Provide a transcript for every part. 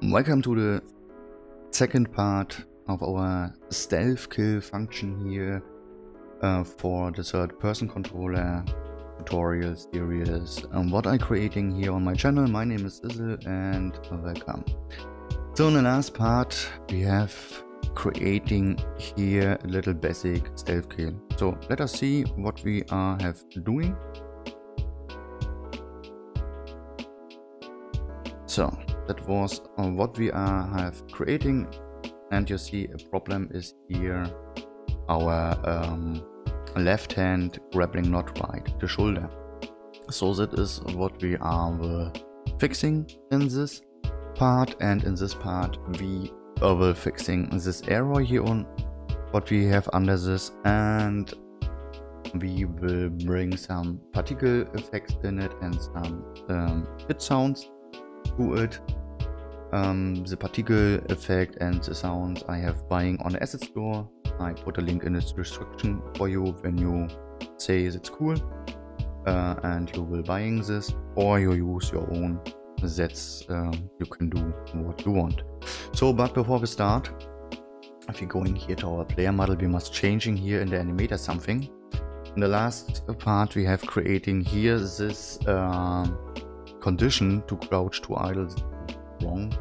Welcome to the second part of our stealth kill function here for the third person controller tutorial series. What I'm creating here on my channel. My name is Sizzle and welcome. So in the last part we have creating here a little basic stealth kill. So let us see what we have doing. So that was what we have creating, and you see a problem is here our left hand grabbling not right, the shoulder. So that is what we are fixing in this part, and in this part we are fixing this error here on what we have under this, and we will bring some particle effects in it and some hit sounds to it. The particle effect and the sounds I have buying on the asset store. I put a link in the description for you when you say it's cool and you will buying this, or you use your own. That's you can do what you want. So but before we start, if we go in here to our player model, we must changing here in the animator something. In the last part we have creating here this condition to crouch to idle wrong.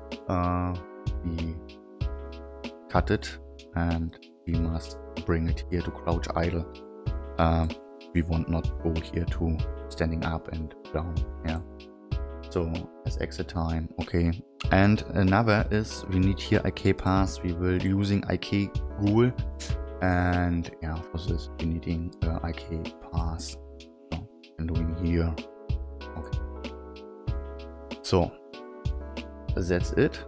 We cut it and we must bring it here to crouch idle. We want not go here to standing up and down. Yeah. So as exit time, okay. And another is we need here IK pass. We will using IK Ghoul, and yeah, for this we needing IK pass. So I'm doing here. Okay. So that's it.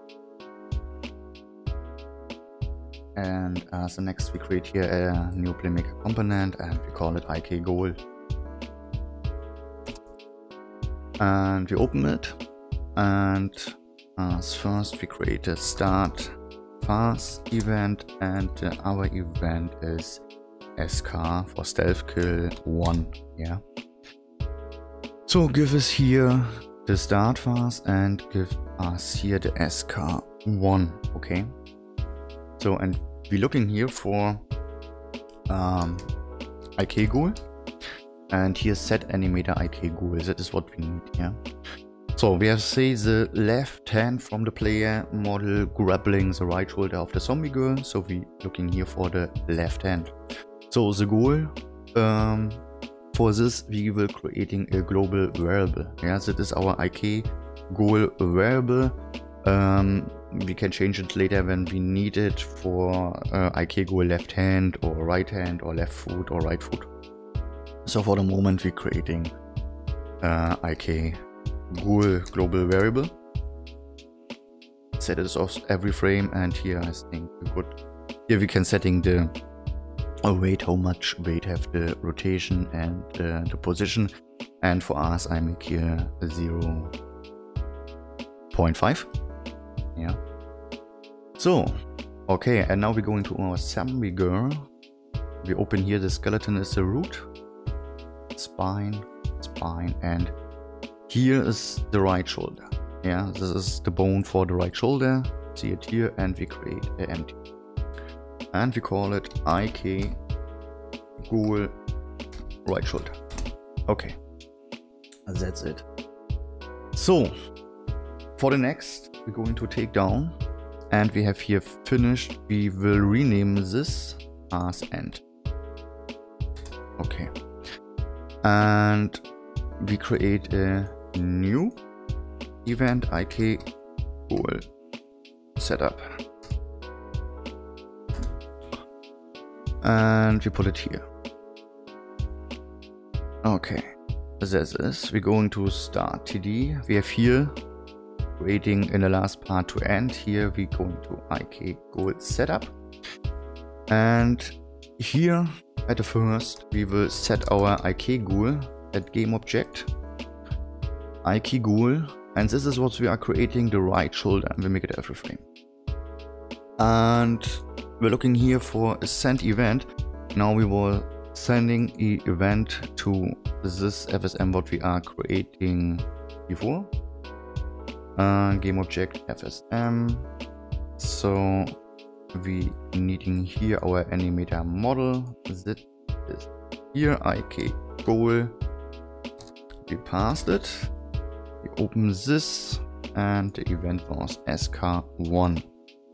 And as the next we create here a new playmaker component and we call it IK Ghoul. And we open it, and as first we create a start fast event, and our event is SK for stealth kill 1. Yeah. So give us here the start fast and give us here the SK1. Okay. So and we're looking here for IK Ghoul, and here set animator IK Ghoul. That is what we need. Yeah. So we have say the left hand from the player model grabbling the right shoulder of the zombie girl. So we looking here for the left hand. So the goal for this we will creating a global variable. Yeah, that is our IK Ghoul variable. We can change it later when we need it for IK Ghoul left hand or right hand or left foot or right foot. So for the moment we're creating IK Ghoul global variable. Set it off every frame, and here I think we could, here we can setting the weight, how much weight have the rotation and the position, and for us I make here 0.5. Yeah. So okay, and now we're going to our zombie girl. We open here the skeleton is the root, spine, and here is the right shoulder. Yeah, this is the bone for the right shoulder. See it here, and we create an empty, and we call it IK Ghoul right shoulder. Okay, that's it. So for the next we're going to take down, and we have here finished. We will rename this as end. Okay, and we create a new event IK Ghoul setup, and we put it here. Okay, this is we're going to start TD. We have here creating in the last part to end. Here we're going to IK Ghoul setup, and here at the first we will set our IK Ghoul at game object IK Ghoul, and this is what we are creating, the right shoulder, and we make it every frame. And we're looking here for a send event. Now we will sending an event to this FSM what we are creating before. game object FSM. So we needing here our animator model. That is here IK goal. We passed it. We open this and the event was SK1.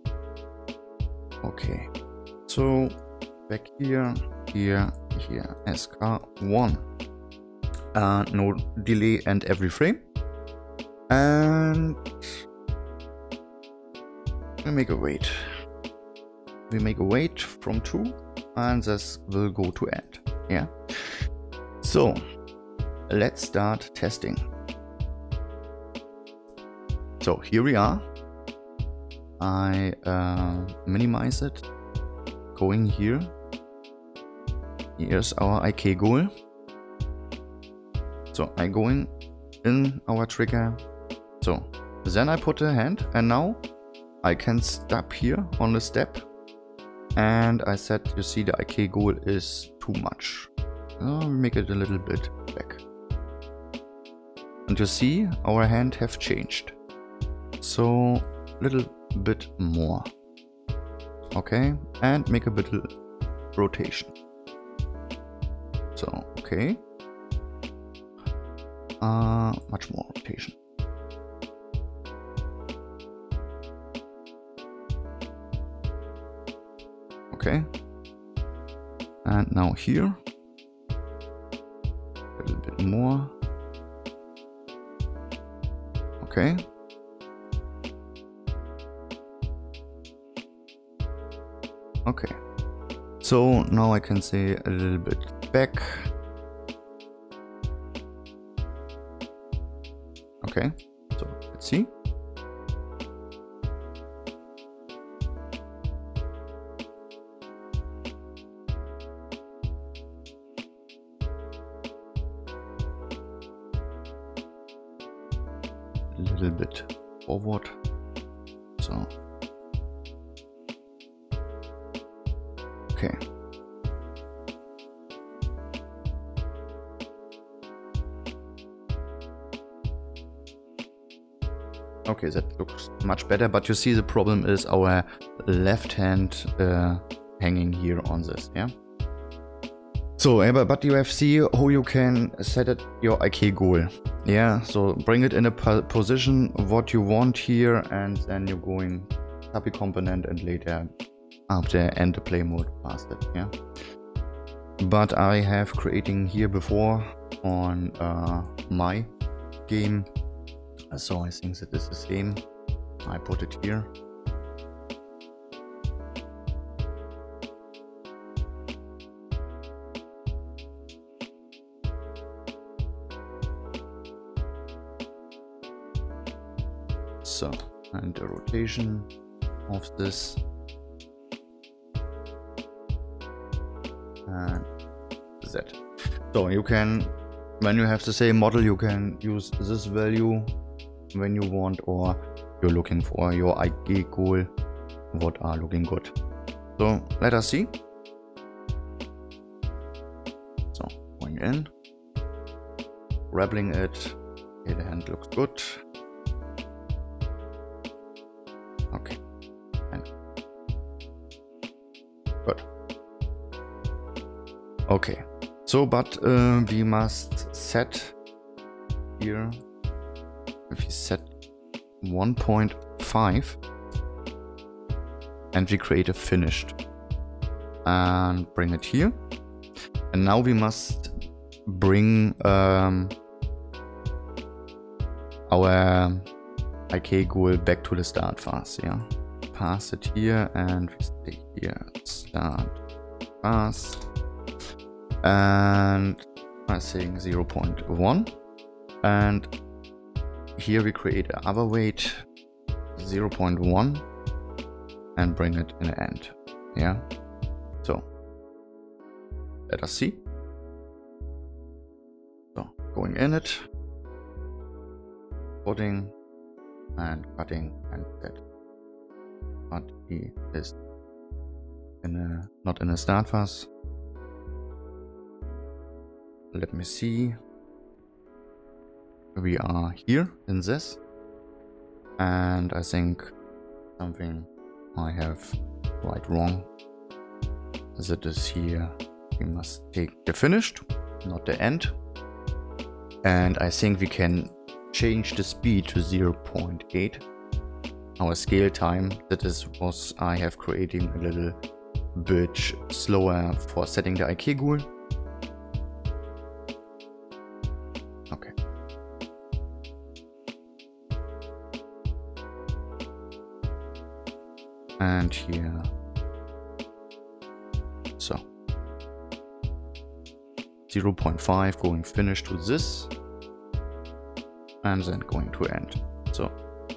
Okay, so back here, SK1. No delay and every frame. And we make a wait. We make a wait from 2 and this will go to end. Yeah. So let's start testing. So here we are. I minimize it. Going here. Here's our IK goal. So I going in our trigger. So then I put a hand and now I can stop here on the step. And I said, you see the IK goal is too much. Make it a little bit back. And you see our hand have changed. So a little bit more. Okay, and make a bit rotation. So okay. Much more rotation. Okay. And now here. A little bit more. Okay. Okay. So now I can say a little bit back. Okay. So let's see. A little bit forward. So okay. Okay, that looks much better, but you see the problem is our left hand hanging here on this, yeah? So, but you have see how you can set it your IK goal. Yeah, so bring it in a position what you want here, and then you're going copy component and later after end the play mode past it, yeah. But I have creating here before on my game, so I think that this is the same. I put it here. So, and the rotation of this. And that. So you can, when you have the same model, you can use this value when you want, or you're looking for your IK goal, what are looking good. So let us see. So going in, grabbing it. Okay, the hand looks good. Okay, and good. Okay, so but we must set here, if we set 1.5 and we create a finished and bring it here, and now we must bring our IK goal back to the start fast, yeah. Pass it here and we stay here, start fast. And I think 0.1, and here we create another weight 0.1 and bring it in the end. Yeah, so let us see. So going in it, putting and cutting, and that, but he is in a, not in a start fast. Let me see. We are here in this. and I think something I have right wrong. As it is here, we must take the finished, not the end. And I think we can change the speed to 0.8. Our scale time, that is was I have creating a little bit slower for setting the IK Ghoul. Okay. And here, so 0.5 going finish to this, and then going to end. So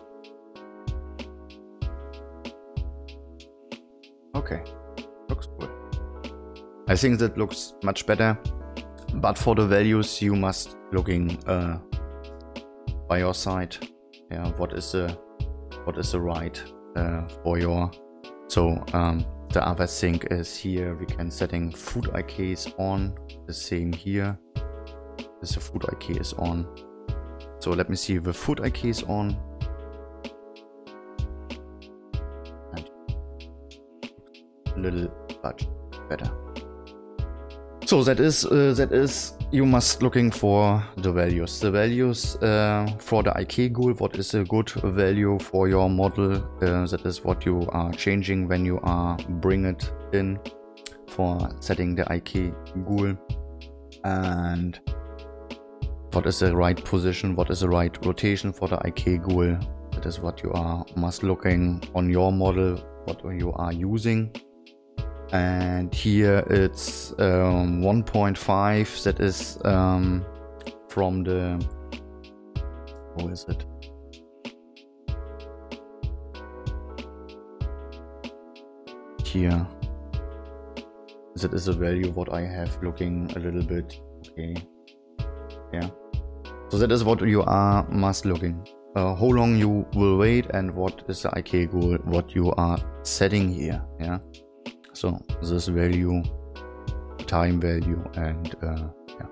okay, looks good. I think that looks much better, but for the values you must looking by your side. Yeah, what is the right for your. So the other thing is here we can setting food IKs on. The same here. This food IK is on. So let me see if the food IK is on. And a little but better. So that is you must looking for the values. The values for the IK Ghoul, what is a good value for your model, that is what you are changing when you are bring it in for setting the IK Ghoul. And what is the right position, what is the right rotation for the IK Ghoul. That is what you are must looking on your model, what you are using. And here it's 1.5, that is from the, how is it? Here, that is a value what I have looking a little bit, okay, yeah. So that is what you are must looking. How long you will wait and what is the IK Ghoul, what you are setting here, yeah. So this value, time value, and yeah.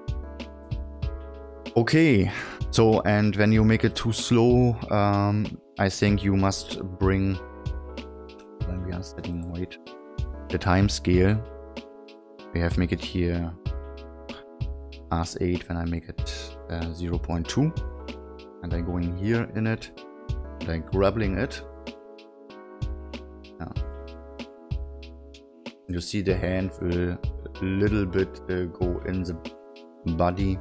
Okay, so and when you make it too slow, I think you must bring, when we are setting wait, the time scale. We have make it here as 8 when I make it 0.2, and I go in here in it, and I grabbing it. Yeah. You see the hand will a little bit go in the body.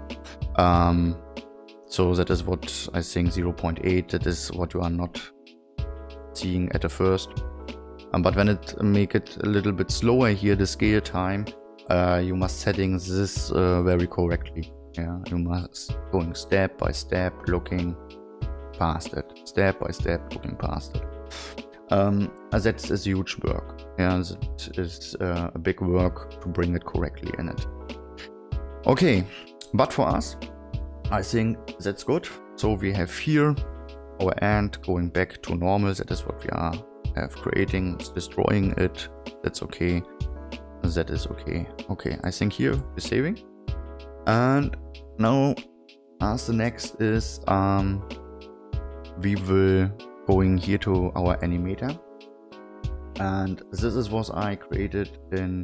So that is what I think 0.8, that is what you are not seeing at the first. But when it make it a little bit slower here, the scale time, you must setting this very correctly. Yeah, you must going step by step, looking past it, step by step, looking past it. That is huge work. Yeah, that is a big work to bring it correctly in it. Okay, but for us, I think that's good. So we have here our ant going back to normal. That is what we have creating, destroying it. That's okay. That is okay. Okay, I think here we're saving. And now, as the next is, we will going here to our animator, and this is what I created in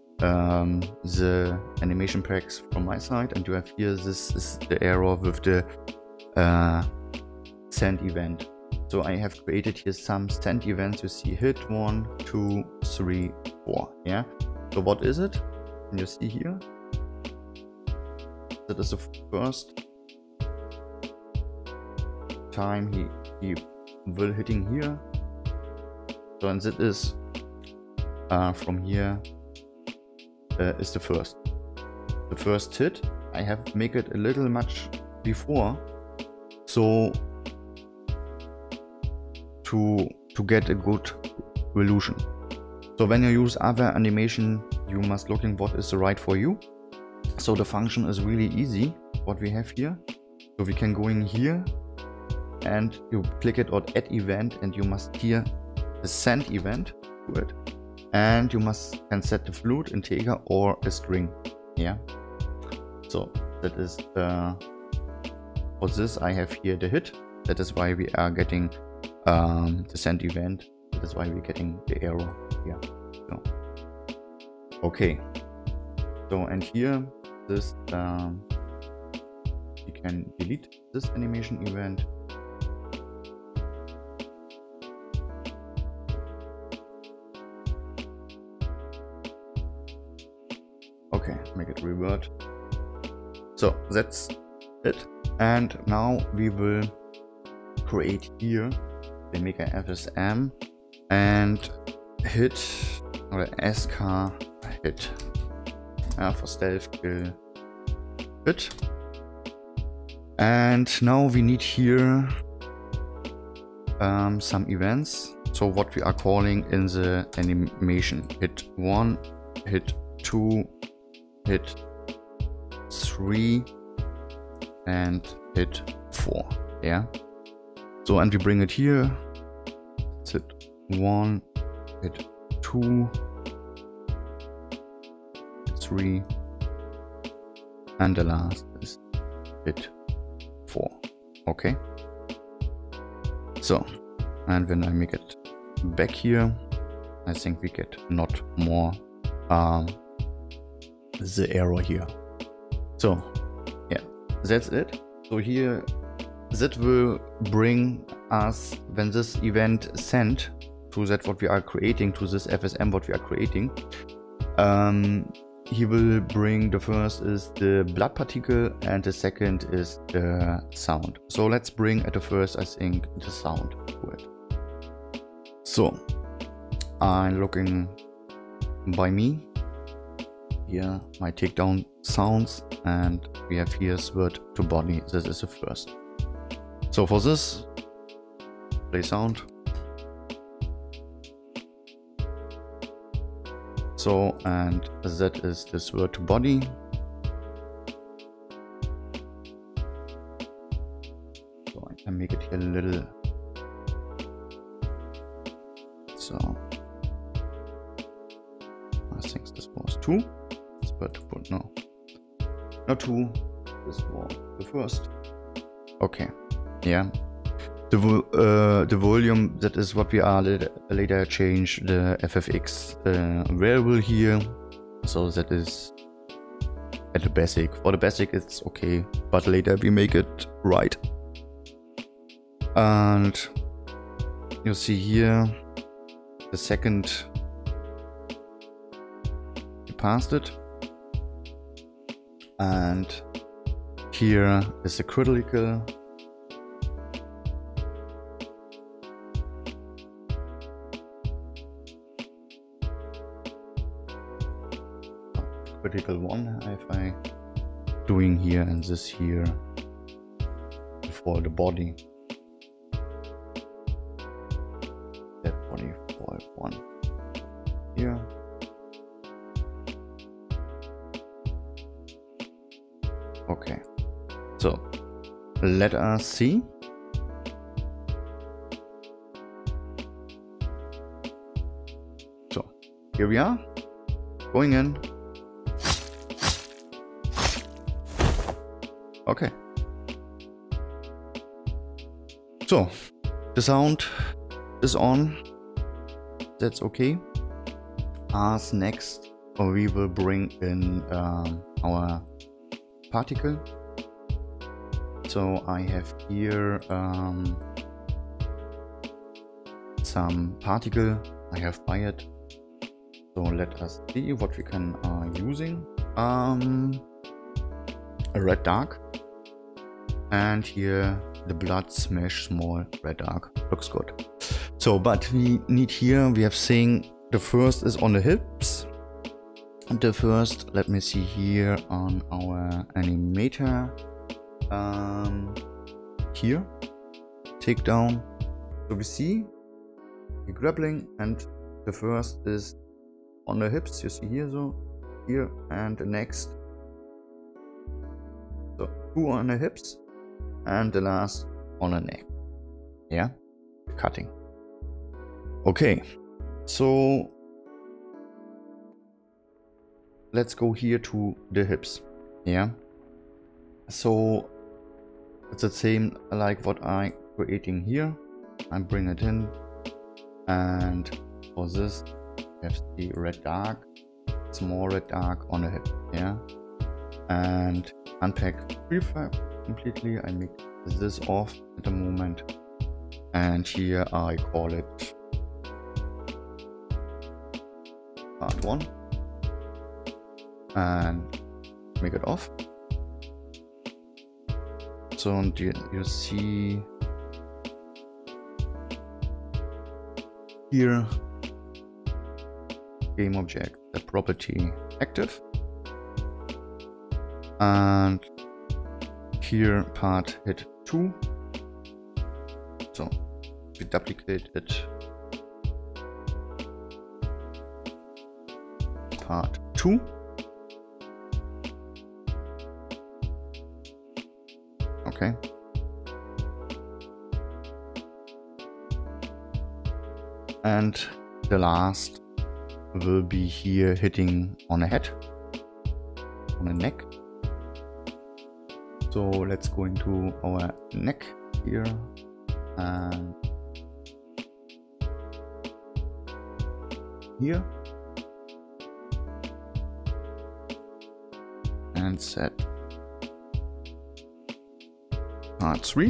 the animation packs from my side. And you have here, this is the error with the send event. So I have created here some send events. You see hit 1, 2, 3, 4. Yeah. So what is it? Can you see here? That is the first time he will hitting here. So and that is from here is the first hit. I have make it a little much before, so to get a good resolution. So when you use other animation, you must looking what is the right for you. So the function is really easy what we have here. So we can go in here and you click it on add event, and you must here the send event to it, and you can set the float, integer, or a string. Yeah. So that is for this I have here the hit. That is why we are getting descent event. That's why we're getting the error here. So, okay. So, and here, this we can delete this animation event. Okay, make it revert. So that's it. And now we will create here the Mega FSM and hit or SK hit for stealth kill hit. And now we need here some events. So what we are calling in the animation: hit 1, hit 2, hit 3, and hit 4. Yeah. So, and we bring it here. It's hit 1, hit 2, 3, and the last is hit 4. Okay. So, and when I make it back here, I think we get not more the error here. So yeah, that's it. So here that will bring us, when this event sent to that what we are creating, to this FSM what we are creating, he will bring, the first is the blood particle and the second is the sound. So let's bring at the first, I think, the sound to it. So I'm looking by me here, my takedown sounds, and we have here sword to body. This is the first. So for this, play sound. So, and that is the sword to body. So I can make it here a little. So I think this was 2. But no, not 2. This was the first. Okay, yeah. The volume, that is what we are later change the FFX variable here. So that is at the basic. For the basic it's okay, but later we make it right. And you see here the second we passed it. And here is the critical. Critical one if I doing here, and this here for the body. That body for 1 here. Okay, so let us see. So here we are, going in. Okay. So the sound is on. That's okay. As next, we will bring in our particle. So I have here some particle I have by it. So let us see what we can using. A red dark, and here the blood smash small red dark. Looks good. So but we need here, we have saying the first is on the hips. And the first, let me see here on our animator, here, takedown. So we see the grappling, and the first is on the hips, you see here, so here, and the next, so 2 on the hips, and the last on the neck. Yeah, cutting. Okay, so let's go here to the hips. Yeah, so it's the same like what I'm creating here. I bring it in, and for this you have the red dark, small red dark on the head, yeah, and unpack prefab completely. I make this off at the moment, and here I call it part 1 and make it off. So you see here game object, the property active, and here part hit 2. So we duplicate it, part 2. Okay. And the last will be here hitting on a head, on a neck. So let's go into our neck here and here and set part 3.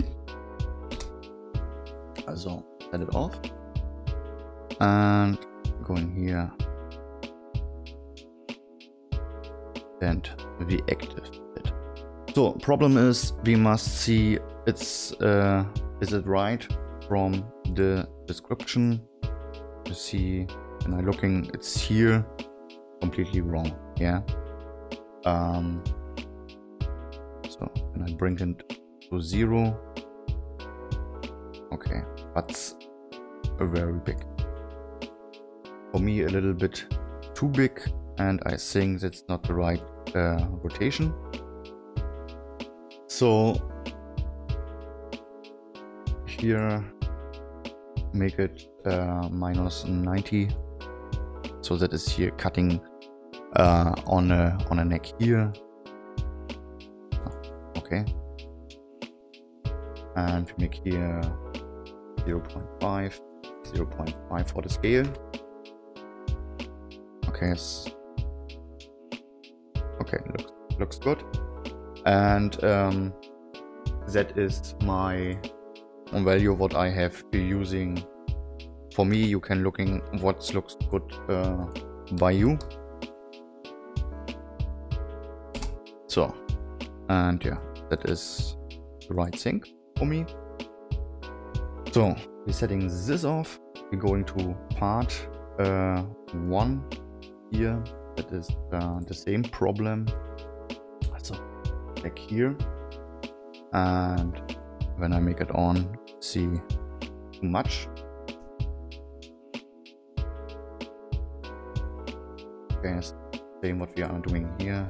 Also set it off and go in here and we active it. So problem is we must see it's is it right from the description. You see when I looking, it's here completely wrong, yeah. So when I bring it to 0, okay, that's a very big, for me a little bit too big, and I think that's not the right rotation. So here make it minus 90, so that is here cutting on a neck here. Okay, and we make here 0.5 for the scale. Okay, okay, looks good. And that is my value what I have using. For me, you can looking what looks good by you. So, and yeah, that is the right thing for me. So we're setting this off. We're going to part 1 here. That is the same problem. So back here, and when I make it on, see too much. Okay, same what we are doing here,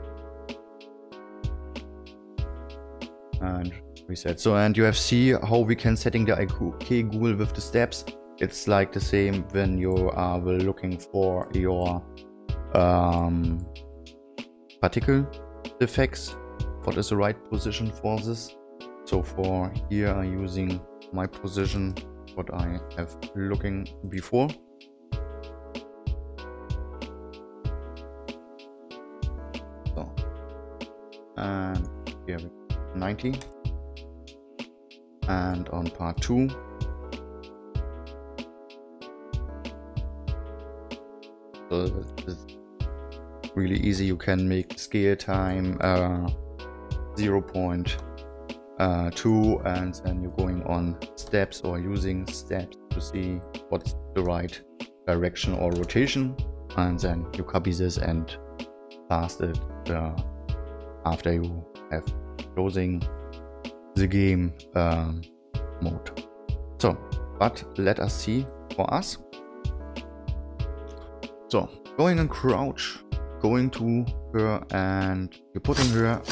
and reset. So, and you have see how we can setting the IK Google with the steps. It's like the same when you are looking for your particle effects. What is the right position for this? So for here I'm using my position what I have looking before. So, and here 90, and on part 2 so it's really easy. You can make scale time 0.2, and then you're going on steps or using steps to see what's the right direction or rotation, and then you copy this and paste it after you have closing the game mode. So, but let us see for us. So going in crouch, going to her, and you're putting her,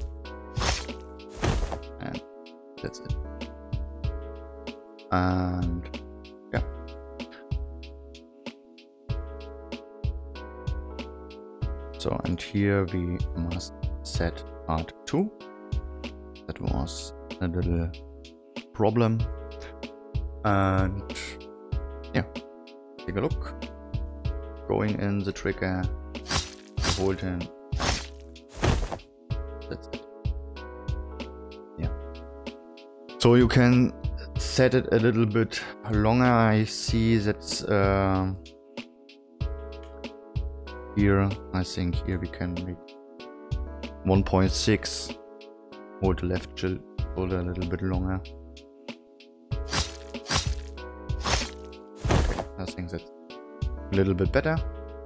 and that's it. And yeah, so and here we must set part 2. That was a little problem. And yeah, take a look. Going in the trigger, hold in. That's it. Yeah. So you can set it a little bit longer. I see that's here. I think here we can make 1.6. Hold the left shoulder a little bit longer. Okay, I think that's a little bit better.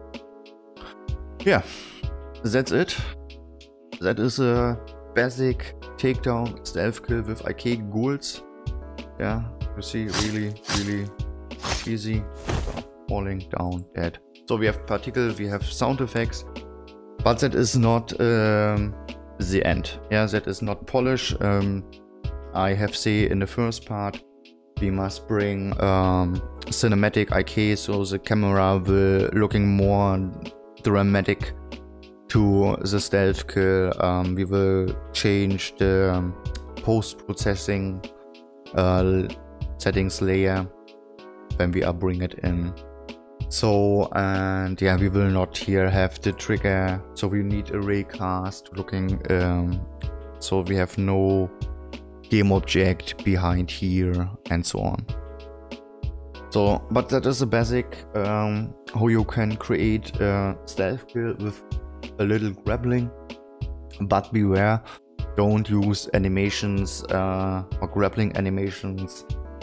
Yeah, that's it. That is a basic takedown stealth kill with IK ghouls. Yeah, you see, really easy. Falling down, dead. So we have particle, we have sound effects, but that is not the end. Yeah, that is not polish. I have said in the first part we must bring cinematic IK, so the camera will looking more dramatic to the stealth kill. We will change the post-processing settings layer when we are bring it in. So, and yeah, we will not here have the trigger, so we need a raycast looking, so we have no game object behind here and so on. So, but that is a basic how you can create a stealth kill with a little grappling, but beware, don't use animations or grappling animations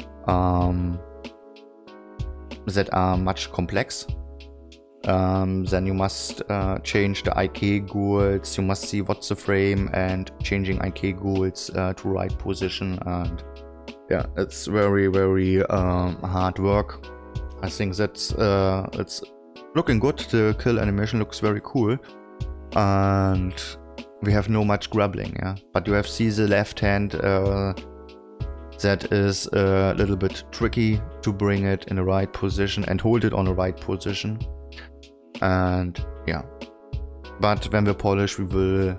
that are much complex. Then you must change the IK ghouls, you must see what's the frame and changing IK ghouls to right position, and yeah, it's very hard work. I think that's it's looking good. The kill animation looks very cool, and we have no much grappling, yeah. But you have see the left hand that is a little bit tricky to bring it in the right position and hold it on the right position. And yeah, but when we polish, we will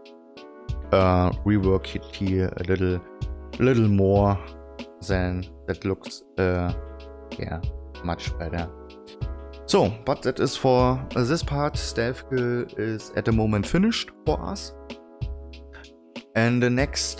rework it here a little more. Then that looks yeah, much better. So, but that is for this part. Stealth kill is at the moment finished for us, and the next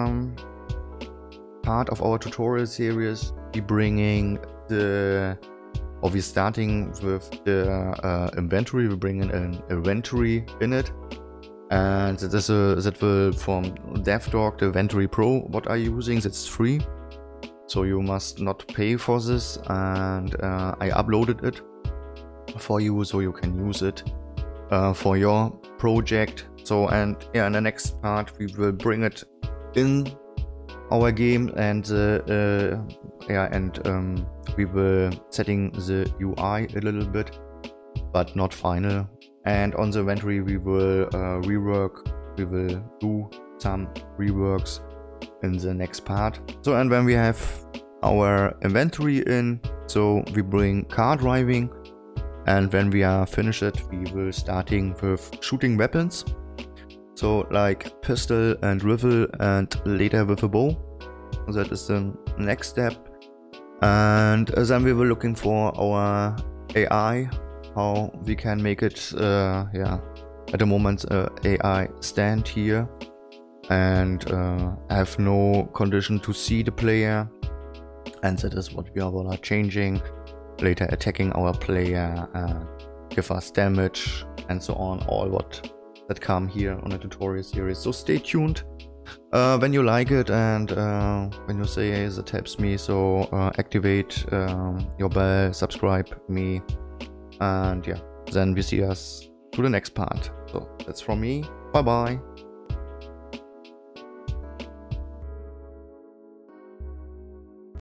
part of our tutorial series, we bringing the, or we starting with the inventory. We bring in an inventory in it, and that will from DevDog, the Inventory Pro, what are you using? That's free, so you must not pay for this, and I uploaded it for you so you can use it for your project. So, and yeah, in the next part we will bring it in our game, and yeah, and we will setting the UI a little bit, but not final. And on the inventory we will rework, we will do some reworks in the next part. So, and when we have our inventory in, so we bring car driving, and when we are finished it, we will starting with shooting weapons. So like pistol and rifle, and later with a bow. That is the next step. And then we were looking for our AI, how we can make it, yeah, at the moment AI stand here and have no condition to see the player. And that is what we are changing, later attacking our player and give us damage and so on, all what that come here on a tutorial series. So stay tuned when you like it, and when you say hey, that helps me, so activate your bell, subscribe me, and yeah, then we see us to the next part. So that's from me, bye bye.